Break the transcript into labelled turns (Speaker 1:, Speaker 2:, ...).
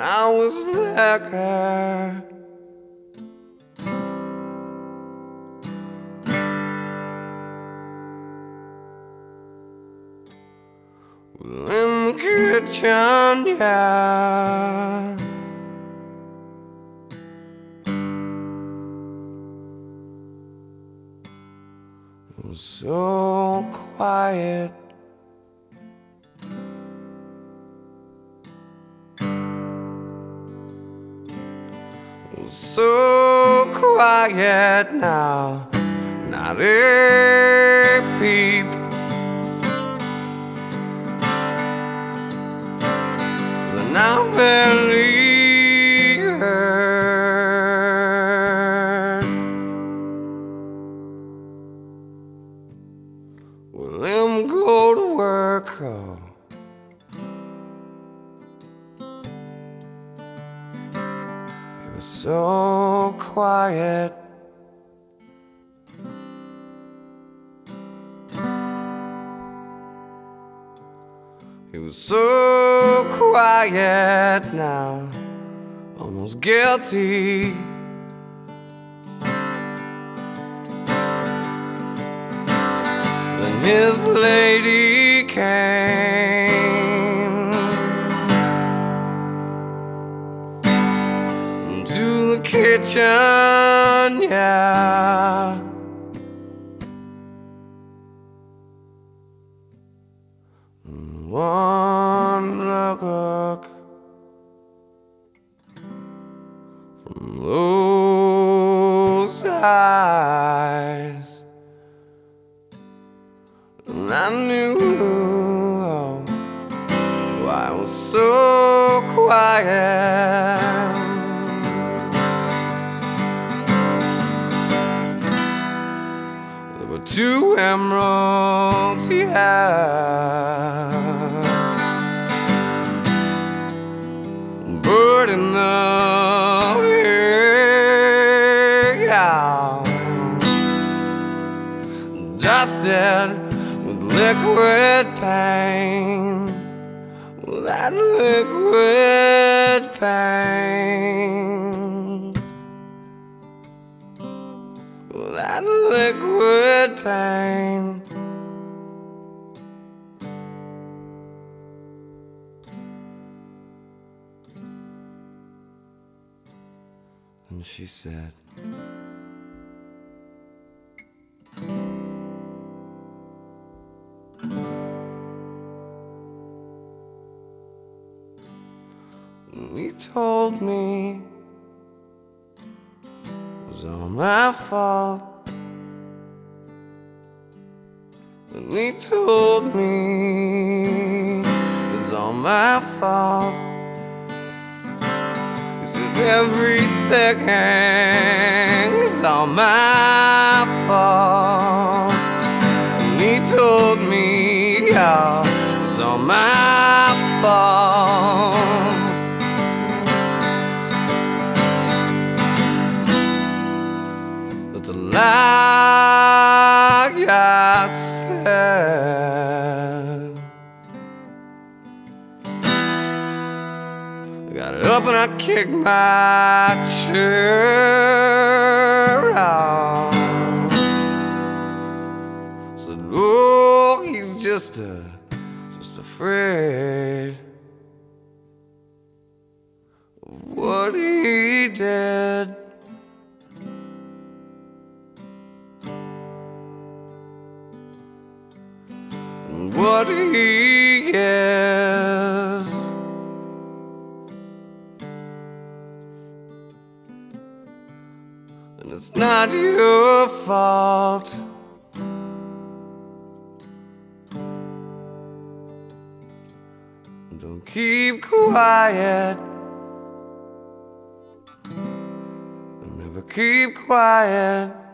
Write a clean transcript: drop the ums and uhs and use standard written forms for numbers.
Speaker 1: I was there. In the kitchen, yeah. It was so quiet. It was so quiet now, not a peep. Then I barely heard William go to work. Oh. It was so quiet. It was so quiet now, almost guilty. Then his lady came to the kitchen, yeah. One look from those eyes, and I knew I was so quiet. There were two emeralds, yeah. Bird in the air, dusted with liquid paint, with that liquid paint, with that liquid paint. And she said, he told me it was all my fault. And he told me it was all my fault. Everything is all my fault. And he told me, yeah, it's all my fault. That's a lie, I said. I got up and I kicked my chair out. Said, oh, he's just afraid of what he did. And what he is. And it's not your fault. Don't keep quiet. Don't never keep quiet.